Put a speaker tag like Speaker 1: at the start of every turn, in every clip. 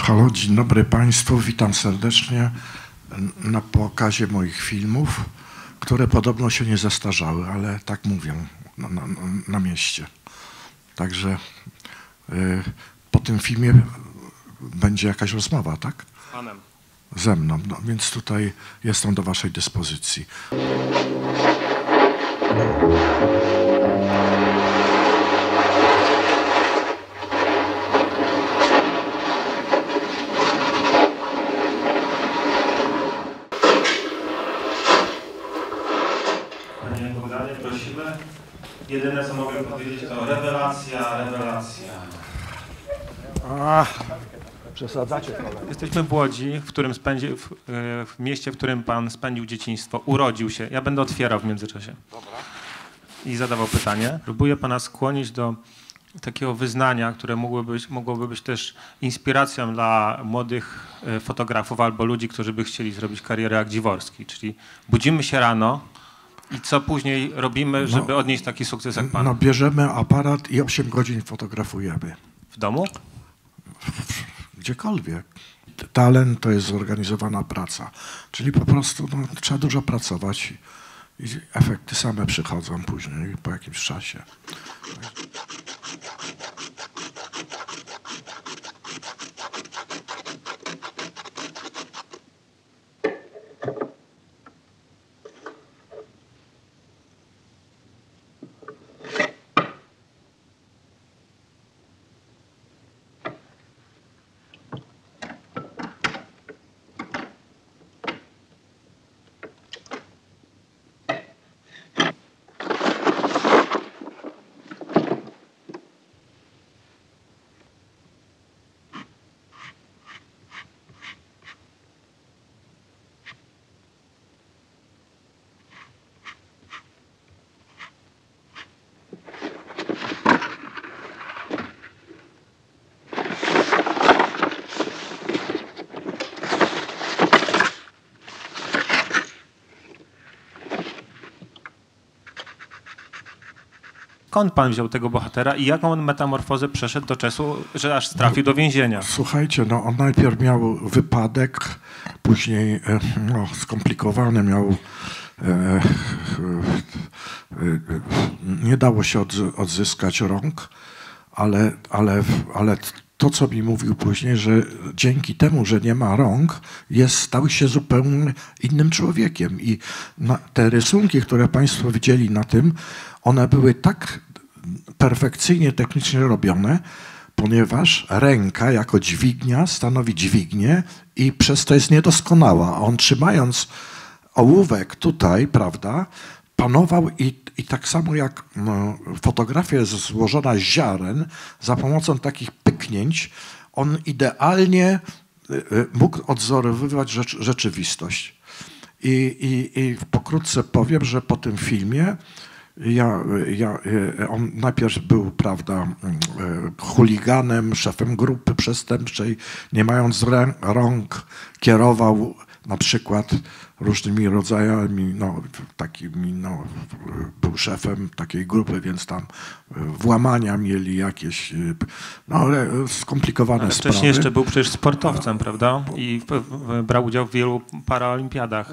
Speaker 1: Halo, dzień dobry Państwu, witam serdecznie na pokazie moich filmów, które podobno się nie zestarzały, ale tak mówią na mieście. Także po tym filmie będzie jakaś rozmowa, tak?
Speaker 2: Z Panem.
Speaker 1: Ze mną, no, więc tutaj jestem do Waszej dyspozycji.
Speaker 2: Panie Bogdanie, prosimy. Jedyne, co mogę powiedzieć, to rewelacja, rewelacja.
Speaker 1: Przesadzacie,
Speaker 2: Jesteśmy w Łodzi, w mieście, w którym Pan spędził dzieciństwo, urodził się. Ja będę otwierał w międzyczasie.
Speaker 1: Dobra.
Speaker 2: I zadawał pytanie. Próbuję Pana skłonić do takiego wyznania, które mogłoby być też inspiracją dla młodych fotografów albo ludzi, którzy by chcieli zrobić karierę jak Dziworski. Czyli budzimy się rano i co później robimy, żeby odnieść taki sukces jak Pan?
Speaker 1: No, bierzemy aparat i 8 godzin fotografujemy.
Speaker 2: W domu?
Speaker 1: Gdziekolwiek. Talent to jest zorganizowana praca. Czyli po prostu no, trzeba dużo pracować i efekty same przychodzą później po jakimś czasie.
Speaker 2: Skąd Pan wziął tego bohatera i jaką on metamorfozę przeszedł do czasu, że aż trafił do więzienia?
Speaker 1: Słuchajcie, no on najpierw miał wypadek, później skomplikowany miał, nie dało się odzyskać rąk, ale to, co mi mówił później, że dzięki temu, że nie ma rąk, stał się zupełnie innym człowiekiem. I te rysunki, które Państwo widzieli na tym, one były tak perfekcyjnie technicznie robione, ponieważ ręka jako dźwignia stanowi dźwignię i przez to jest niedoskonała. A on trzymając ołówek tutaj, prawda, panował i tak samo jak fotografia jest złożona z ziaren, za pomocą takich pyknięć, on idealnie mógł odzorowywać rzeczywistość. I pokrótce powiem, że po tym filmie on najpierw był, prawda, chuliganem, szefem grupy przestępczej, nie mając rąk, kierował na przykład różnymi rodzajami, był szefem takiej grupy, więc tam włamania mieli jakieś, skomplikowane sprawy.
Speaker 2: Wcześniej jeszcze był przecież sportowcem, prawda? I brał udział w wielu paraolimpiadach.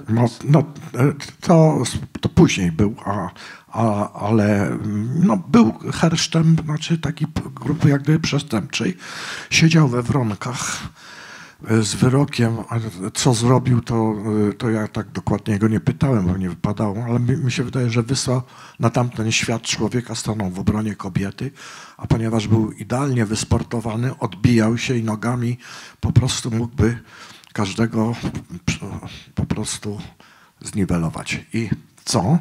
Speaker 1: To później był, ale był hersztem, znaczy takiej grupy jak gdyby przestępczej. Siedział we Wronkach z wyrokiem, a co zrobił, to ja tak dokładnie go nie pytałem, bo nie wypadało, ale mi się wydaje, że wysłał na tamten świat człowieka, stanął w obronie kobiety, a ponieważ był idealnie wysportowany, odbijał się i nogami po prostu mógłby każdego po prostu zniwelować. I co?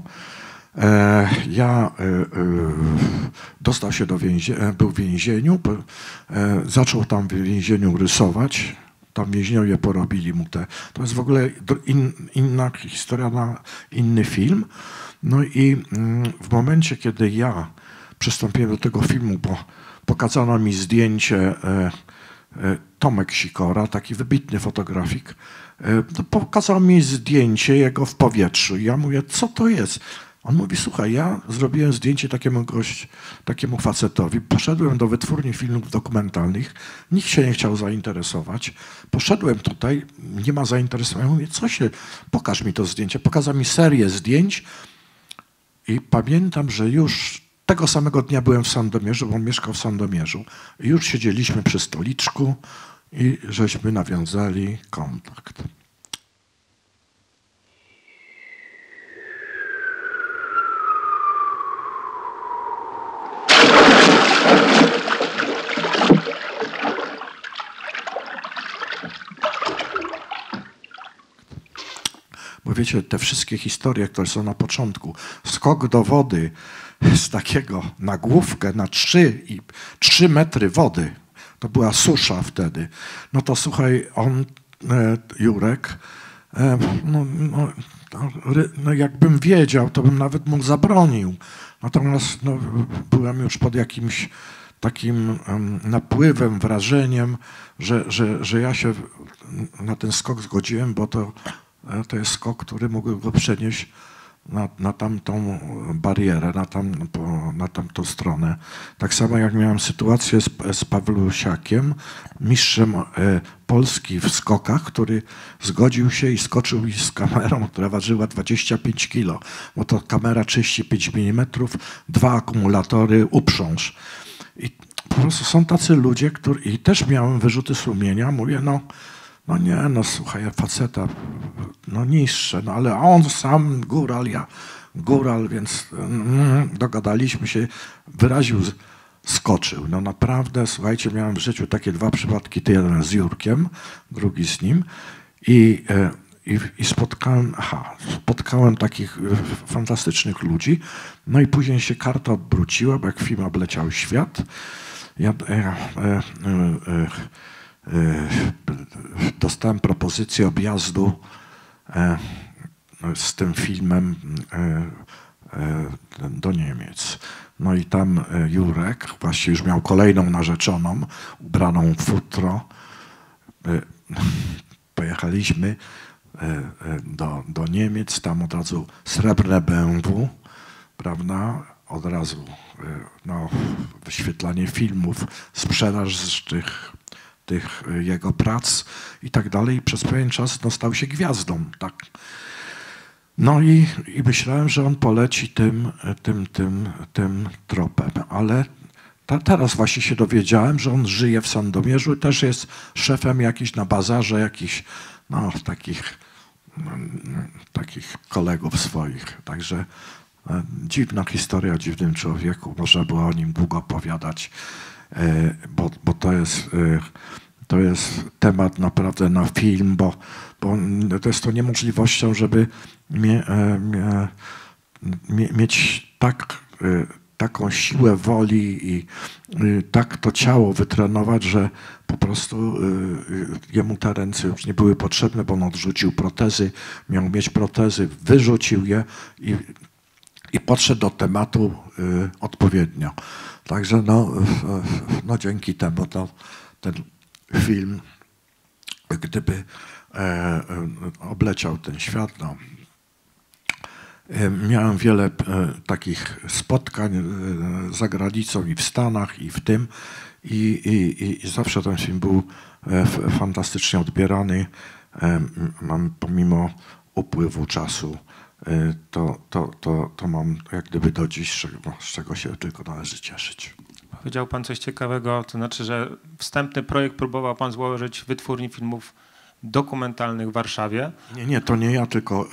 Speaker 1: Dostał się do więzienia, był w więzieniu, zaczął tam w więzieniu rysować. Tam więźniowie porobili mu to jest w ogóle inna historia na inny film. No i w momencie, kiedy ja przystąpiłem do tego filmu, bo pokazano mi zdjęcie Tomek Sikora, taki wybitny fotografik, pokazał mi zdjęcie jego w powietrzu. I ja mówię, co to jest? On mówi, słuchaj, ja zrobiłem zdjęcie takiemu facetowi, poszedłem do wytwórni filmów dokumentalnych, nikt się nie chciał zainteresować, poszedłem tutaj, nie ma zainteresowania, mówię, pokaż mi to zdjęcie, pokazał mi serię zdjęć i pamiętam, że już tego samego dnia byłem w Sandomierzu, bo on mieszkał w Sandomierzu, i już siedzieliśmy przy stoliczku i żeśmy nawiązali kontakt. Bo wiecie, te wszystkie historie, które są na początku, skok do wody z takiego na główkę na 3 metry wody, to była susza wtedy, no to słuchaj, on, Jurek, no jakbym wiedział, to bym nawet mu zabronił. Natomiast no, byłem już pod jakimś takim napływem, wrażeniem, że ja się na ten skok zgodziłem, bo to jest skok, który mógł go przenieść na tamtą barierę, na tamtą stronę. Tak samo jak miałem sytuację z Pawlusiakiem, mistrzem Polski w skokach, który zgodził się i skoczył z kamerą, która ważyła 25 kg, bo to kamera 35 mm, 2 akumulatory, uprząż. I po prostu są tacy ludzie, i też miałem wyrzuty sumienia, mówię, no nie, no słuchaj, faceta, no niższe, no ale on sam góral, ja góral, więc dogadaliśmy się, wyraził, skoczył. No naprawdę, słuchajcie, miałem w życiu takie 2 przypadki, jeden z Jurkiem, drugi z nim i spotkałem takich fantastycznych ludzi, no i później się karta obróciła, bo jak film obleciał świat, dostałem propozycję objazdu z tym filmem do Niemiec. No i tam Jurek właśnie już miał kolejną narzeczoną, ubraną w futro. Pojechaliśmy do Niemiec, tam od razu srebrne BMW, prawda? Od razu wyświetlanie filmów, sprzedaż tych jego prac i tak dalej. Przez pewien czas stał się gwiazdą. Tak. No i myślałem, że on poleci tym tropem, ale teraz właśnie się dowiedziałem, że on żyje w Sandomierzu i też jest szefem jakiś na bazarze, jakichś takich kolegów swoich. Także dziwna historia o dziwnym człowieku. Można było o nim długo opowiadać, bo to jest temat naprawdę na film, bo to jest to niemożliwością, żeby mieć taką siłę woli i tak to ciało wytrenować, że po prostu jemu te ręce już nie były potrzebne, bo on odrzucił protezy, miał mieć protezy, wyrzucił je i podszedł do tematu odpowiednio. Także no dzięki temu ten film, gdyby obleciał ten świat, miałem wiele takich spotkań za granicą i w Stanach, i w tym, i zawsze ten film był fantastycznie odbierany. Pomimo upływu czasu, to mam jak gdyby do dziś, z czego się tylko należy cieszyć.
Speaker 2: Powiedział pan coś ciekawego, to znaczy, że wstępny projekt próbował pan złożyć w wytwórni filmów dokumentalnych w Warszawie.
Speaker 1: Nie, to nie ja, tylko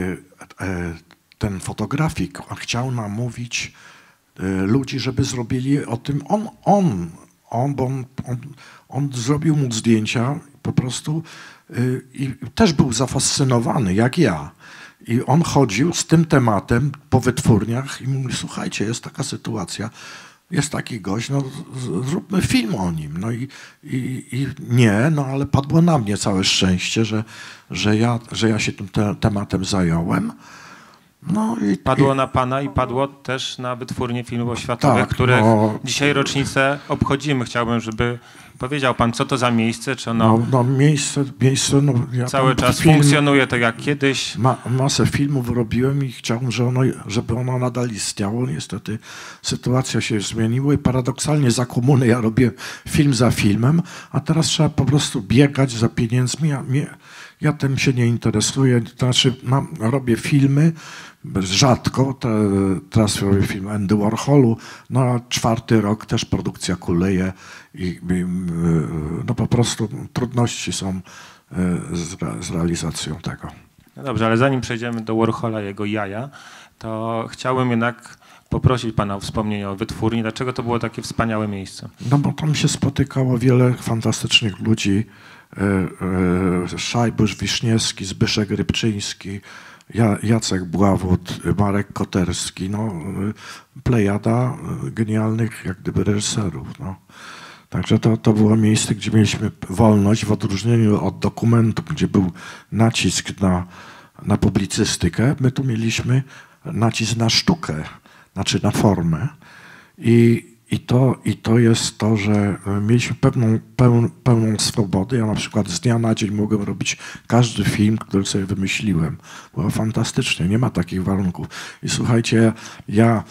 Speaker 1: ten fotografik chciał namówić ludzi, żeby zrobili o tym, bo on zrobił mu zdjęcia po prostu i też był zafascynowany, jak ja. I on chodził z tym tematem po wytwórniach i mówi, słuchajcie, jest taka sytuacja, jest taki gość, no zróbmy film o nim. No i nie, no ale padło na mnie całe szczęście, że ja się tym tematem zająłem. No
Speaker 2: Padło na pana i padło też na wytwórnie filmów oświatowych,
Speaker 1: tak,
Speaker 2: których dzisiaj rocznicę obchodzimy. Chciałbym, żeby powiedział pan, co to za miejsce, czy ono
Speaker 1: miejsce, ja
Speaker 2: cały czas funkcjonuje tak jak kiedyś.
Speaker 1: Masę filmów robiłem i chciałem, żeby ono nadal istniało. Niestety sytuacja się zmieniła i paradoksalnie za komuny ja robię film za filmem, a teraz trzeba po prostu biegać za pieniędzmi. Ja tym się nie interesuję, to znaczy robię filmy, rzadko, teraz robię film Andy Warholu, no a 4. rok też produkcja kuleje i no po prostu trudności są z realizacją tego.
Speaker 2: No dobrze, ale zanim przejdziemy do Warhola i jego jaja, to chciałbym jednak poprosić pana o wspomnienie o wytwórni. Dlaczego to było takie wspaniałe miejsce?
Speaker 1: No bo tam się spotykało wiele fantastycznych ludzi. Szajbusz Wiśniewski, Zbyszek Rybczyński, Jacek Bławód, Marek Koterski, no, plejada genialnych jak gdyby reżyserów. No. Także to było miejsce, gdzie mieliśmy wolność w odróżnieniu od dokumentu, gdzie był nacisk na publicystykę. My tu mieliśmy nacisk na sztukę, znaczy na formę. I to jest to, że mieliśmy pełną swobodę. Ja na przykład z dnia na dzień mogłem robić każdy film, który sobie wymyśliłem. Było fantastycznie, nie ma takich warunków. I słuchajcie, ja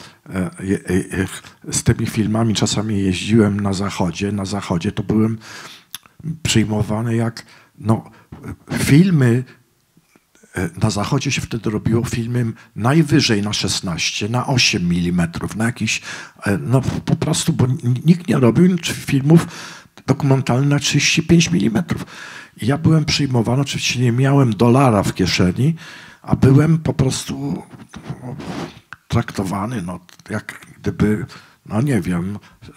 Speaker 1: z tymi filmami czasami jeździłem na zachodzie. Na zachodzie to byłem przyjmowany jak filmy. Na zachodzie się wtedy robiło filmy najwyżej na 16, na 8 mm, na jakiś, no po prostu, bo nikt nie robił filmów dokumentalnych na 35 mm. I ja byłem przyjmowany, oczywiście nie miałem dolara w kieszeni, a byłem po prostu traktowany, no jak gdyby, no nie wiem,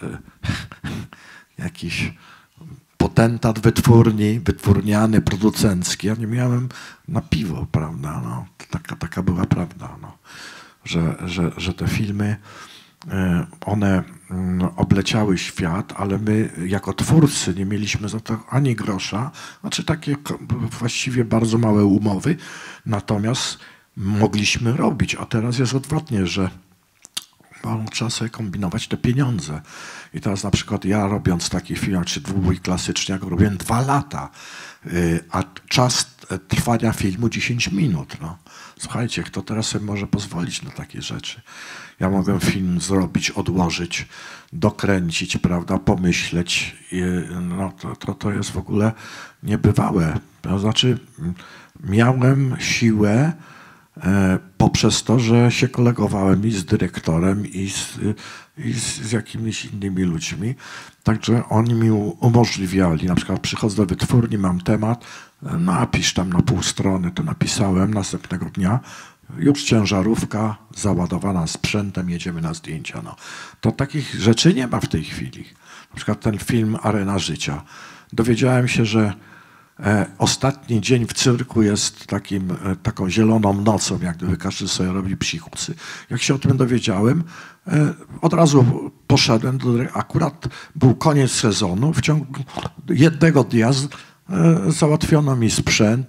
Speaker 1: jakiś potentat wytwórniany, producencki. Ja nie miałem na piwo, prawda? No, taka była prawda, no. Że te filmy, one obleciały świat, ale my jako twórcy nie mieliśmy za to ani grosza, znaczy takie właściwie bardzo małe umowy, natomiast mogliśmy robić, a teraz jest odwrotnie, że trzeba sobie kombinować te pieniądze. I teraz na przykład ja robiąc taki film, czy dwubój klasyczny, jak robiłem 2 lata, a czas trwania filmu 10 minut. No. Słuchajcie, kto teraz sobie może pozwolić na takie rzeczy? Ja mogłem film zrobić, odłożyć, dokręcić, prawda, pomyśleć. No, to jest w ogóle niebywałe. To znaczy miałem siłę poprzez to, że się kolegowałem i z dyrektorem, i z jakimiś innymi ludźmi. Także oni mi umożliwiali, na przykład przychodzę do wytwórni, mam temat, napisz tam na pół strony, to napisałem, następnego dnia już ciężarówka załadowana sprzętem, jedziemy na zdjęcia. No. To takich rzeczy nie ma w tej chwili. Na przykład ten film Arena Życia. Dowiedziałem się, że ostatni dzień w cyrku jest taką zieloną nocą, jak gdyby każdy sobie robi psikusy. Jak się o tym dowiedziałem, od razu poszedłem, akurat był koniec sezonu, w ciągu jednego dnia załatwiono mi sprzęt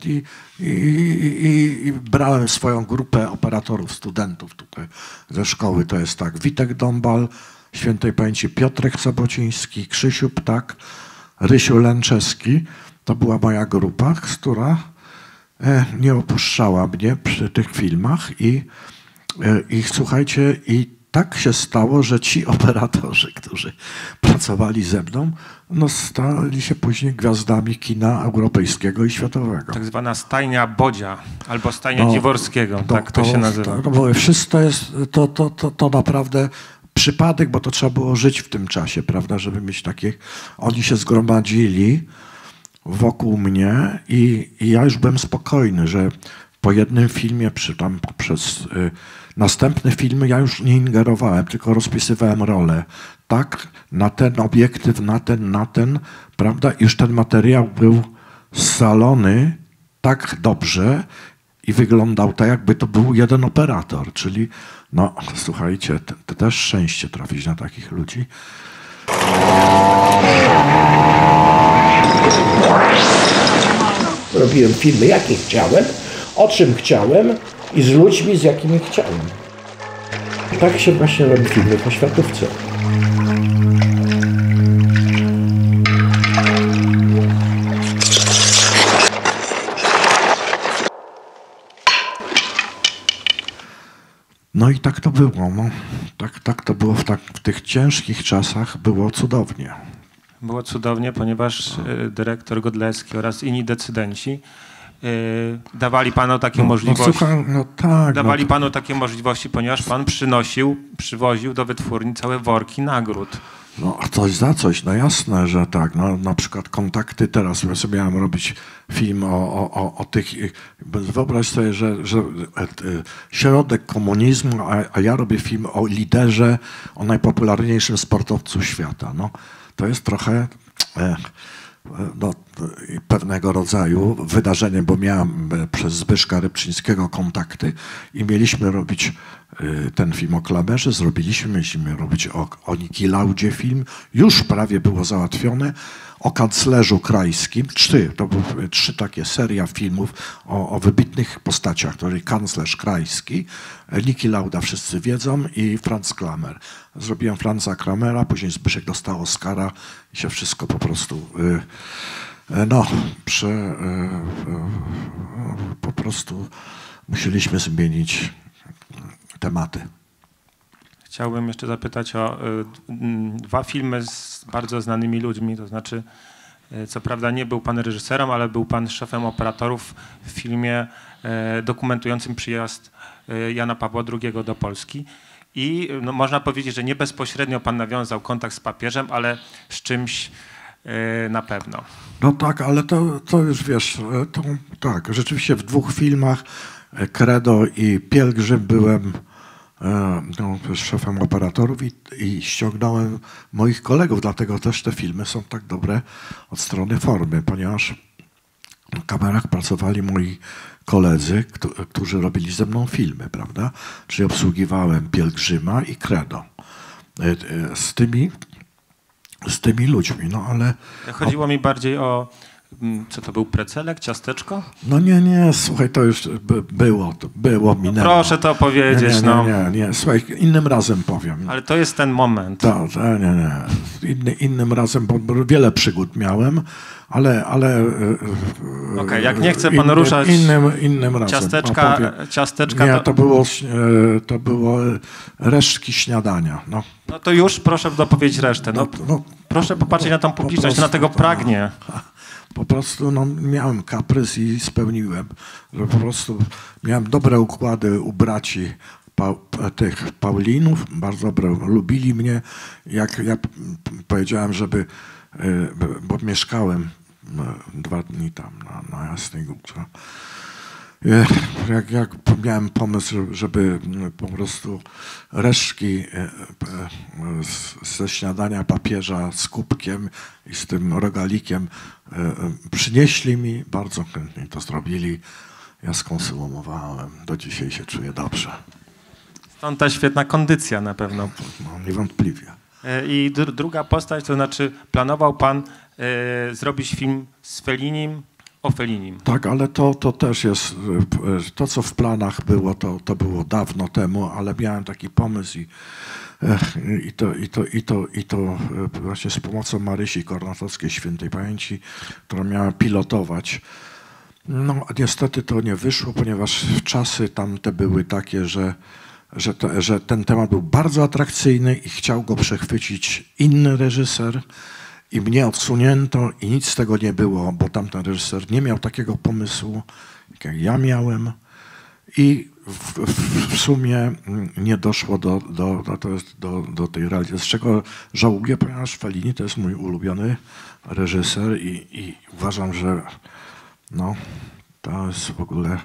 Speaker 1: i brałem swoją grupę operatorów, studentów tutaj ze szkoły. To jest tak, Witek Dąbal, świętej pamięci Piotrek Sobociński, Krzysiu Ptak, Rysiu Lęczewski. To była moja grupa, która nie opuszczała mnie przy tych filmach i słuchajcie, i tak się stało, że ci operatorzy, którzy pracowali ze mną, no stali się później gwiazdami kina europejskiego i światowego.
Speaker 2: Tak zwana stajnia Bodzia albo stajnia Dziworskiego, tak to się nazywa.
Speaker 1: Wszystko jest, to naprawdę przypadek, bo to trzeba było żyć w tym czasie, prawda, żeby mieć takie, oni się zgromadzili wokół mnie i ja już byłem spokojny, że po jednym filmie, przez następne filmy ja już nie ingerowałem, tylko rozpisywałem rolę. Tak, na ten obiektyw, na ten, prawda? Już ten materiał był scalony tak dobrze i wyglądał tak, jakby to był jeden operator. Czyli, no słuchajcie, to też szczęście trafić na takich ludzi.
Speaker 3: Robiłem filmy, jakie chciałem, o czym chciałem
Speaker 1: i z ludźmi, z jakimi chciałem. Tak się właśnie robi filmy po światówce. No i tak to było. No. Tak to było w tych ciężkich czasach. Było cudownie.
Speaker 2: Było cudownie, ponieważ dyrektor Godlewski oraz inni decydenci dawali panu takie możliwości. Dawali panu takie możliwości, ponieważ pan przywoził do wytwórni całe worki nagród.
Speaker 1: No coś za coś, no jasne, że tak. No, na przykład Kontakty teraz, ja sobie miałem robić film o tych, wyobraź sobie, że środek komunizmu, a ja robię film o liderze, o najpopularniejszym sportowcu świata. No, to jest trochę pewnego rodzaju wydarzenie, bo miałem przez Zbyszka Rybczyńskiego Kontakty i mieliśmy robić ten film o Klamerze, mieliśmy robić o Niki Laudzie film, już prawie było załatwione, o kanclerzu Krajskim, to były 3 takie seria filmów o wybitnych postaciach, to jest kanclerz Krajski, Niki Lauda wszyscy wiedzą i Franz Klamer. Zrobiłem Franza Kramera, później Zbyszek dostał Oscara i się wszystko po prostu po prostu musieliśmy zmienić tematy.
Speaker 2: Chciałbym jeszcze zapytać o 2 filmy z bardzo znanymi ludźmi, to znaczy, co prawda nie był pan reżyserem, ale był pan szefem operatorów w filmie dokumentującym przyjazd Jana Pawła II do Polski. I no, można powiedzieć, że nie bezpośrednio pan nawiązał kontakt z papieżem, ale z czymś na pewno.
Speaker 1: No tak, ale to już wiesz, tak, rzeczywiście w 2 filmach, Credo i Pielgrzym, byłem szefem operatorów i ściągnąłem moich kolegów, dlatego też te filmy są tak dobre od strony formy, ponieważ na kamerach pracowali moi koledzy, którzy robili ze mną filmy, prawda? Czyli obsługiwałem Pielgrzyma i Credo. Z tymi ludźmi, no ale...
Speaker 2: Chodziło mi bardziej o... Co to był, precelek, ciasteczko?
Speaker 1: No nie, słuchaj, to już było, minęło.
Speaker 2: No proszę to powiedzieć,
Speaker 1: Nie, słuchaj, innym razem powiem.
Speaker 2: Ale to jest ten moment.
Speaker 1: Nie. Innym razem, bo wiele przygód miałem, ale
Speaker 2: Okej, jak nie chce pan ruszać
Speaker 1: innym razem.
Speaker 2: Ciasteczka
Speaker 1: nie, to było resztki śniadania. No
Speaker 2: to już proszę dopowiedzieć resztę. Proszę popatrzeć na tą publiczność, na tego pragnie.
Speaker 1: Po prostu miałem kaprys i spełniłem. Że po prostu miałem dobre układy u braci tych Paulinów, bardzo dobre, lubili mnie. Jak ja powiedziałem, bo mieszkałem 2 dni tam na Jasnej Górze. Jak miałem pomysł, żeby po prostu resztki ze śniadania papieża z kubkiem i z tym rogalikiem przynieśli mi, bardzo chętnie to zrobili. Ja skonsumowałem, do dzisiaj się czuję dobrze.
Speaker 2: Stąd ta świetna kondycja na pewno.
Speaker 1: No, niewątpliwie.
Speaker 2: I druga postać, to znaczy planował pan zrobić film z Fellinim, o Fellinim.
Speaker 1: Tak, ale to też jest, to co w planach było, to było dawno temu, ale miałem taki pomysł i to właśnie z pomocą Marysi Kornatowskiej świętej pamięci, która miała pilotować. No niestety to nie wyszło, ponieważ czasy tamte były takie, że ten temat był bardzo atrakcyjny i chciał go przechwycić inny reżyser. I mnie odsunięto i nic z tego nie było, bo tamten reżyser nie miał takiego pomysłu, jak ja miałem. I w sumie nie doszło do tej realizacji, z czego żałuję, ponieważ Fellini to jest mój ulubiony reżyser i uważam, że to jest w ogóle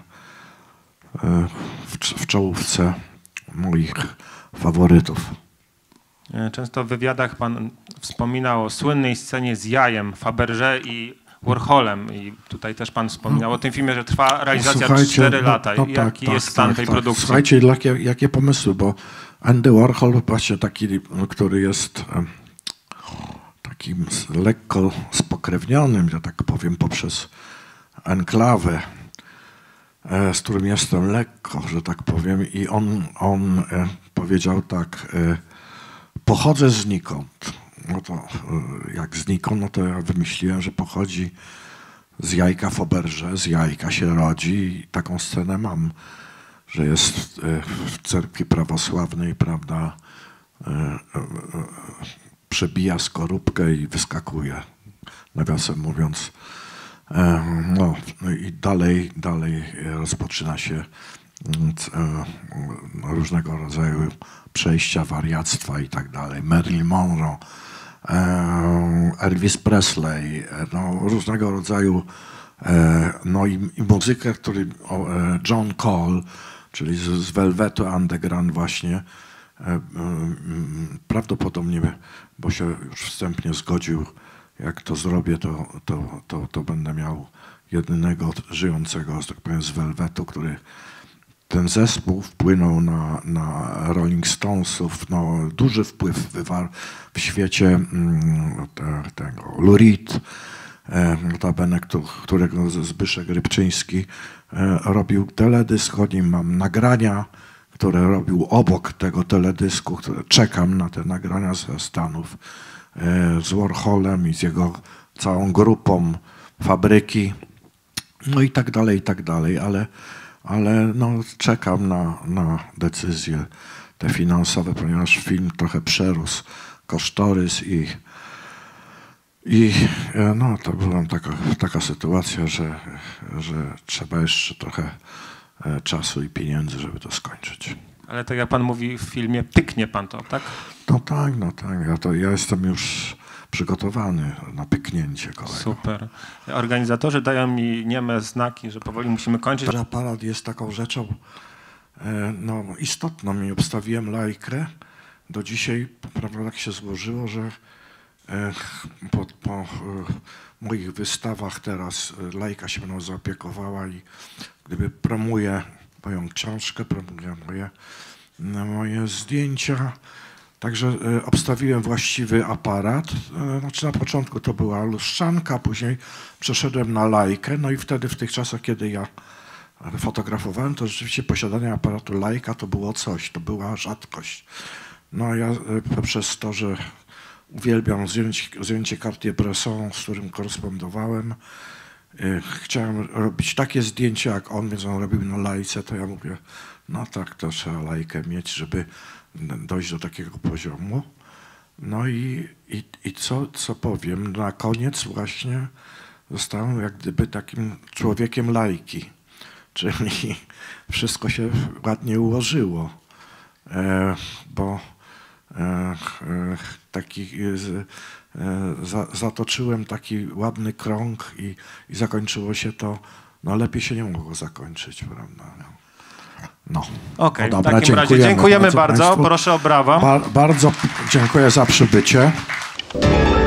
Speaker 1: w czołówce moich faworytów.
Speaker 2: Często w wywiadach pan wspominał o słynnej scenie z jajem Fabergé i Warholem i tutaj też pan wspominał o tym filmie, że trwa realizacja 4 lata. Jaki jest stan tej produkcji?
Speaker 1: Słuchajcie, jakie pomysły, bo Andy Warhol właśnie taki, który jest takim lekko spokrewnionym, że tak powiem, poprzez enklawę z którym jestem lekko, że tak powiem, i on powiedział tak, pochodzę znikąd. No to jak znikąd, no to ja wymyśliłem, że pochodzi z jajka Faberże, z jajka się rodzi i taką scenę mam, że jest w cerkwi prawosławnej, prawda, przebija skorupkę i wyskakuje, nawiasem mówiąc. No i dalej rozpoczyna się różnego rodzaju przejścia, wariactwa i tak dalej. Marilyn Monroe, Elvis Presley, no, różnego rodzaju, no i muzykę, który John Cole, czyli z Velvetu Underground właśnie, prawdopodobnie, bo się już wstępnie zgodził, jak to zrobię, to będę miał jedynego żyjącego, że tak powiem, z Velvetu, który ten zespół wpłynął na Rolling Stonesów, no, duży wpływ wywarł w świecie tego Lou Reed, notabene, którego Zbyszek Rybczyński robił teledysk, o nim mam nagrania, które robił obok tego teledysku, które czekam na te nagrania ze Stanów, z Warholem i z jego całą grupą Fabryki, no i tak dalej, ale no, czekam na decyzje te finansowe, ponieważ film trochę przerósł kosztorys i no, to była taka sytuacja, że trzeba jeszcze trochę czasu i pieniędzy, żeby to skończyć.
Speaker 2: Ale tak jak pan mówi w filmie, pyknie pan to, tak?
Speaker 1: No tak. Ja jestem już przygotowany na pyknięcie, kolego.
Speaker 2: Super. Organizatorzy dają mi nieme znaki, że powoli musimy kończyć.
Speaker 1: Aparat jest taką rzeczą no, istotną. I obstawiłem lajkę. Do dzisiaj, prawda, tak się złożyło, że po moich wystawach teraz lajka się mną zaopiekowała i gdyby promuje moją książkę, promuje moje zdjęcia. Także obstawiłem właściwy aparat. Znaczy na początku to była lustrzanka, później przeszedłem na lajkę. No i wtedy w tych czasach, kiedy ja fotografowałem, to rzeczywiście posiadanie aparatu lajka to było coś, to była rzadkość. No ja poprzez to, że uwielbiam zdjęcie Cartier-Bresson, z którym korespondowałem, chciałem robić takie zdjęcie jak on, więc on robił na lajce, to ja mówię, no tak, to trzeba lajkę mieć, żeby dojść do takiego poziomu. No i co powiem, na koniec właśnie zostałem jak gdyby takim człowiekiem lajki, czyli wszystko się ładnie ułożyło, bo zatoczyłem taki ładny krąg i zakończyło się to, no lepiej się nie mogło zakończyć, prawda? No.
Speaker 2: Okej, w takim razie dziękujemy bardzo. Proszę o brawa.
Speaker 1: Bardzo dziękuję za przybycie.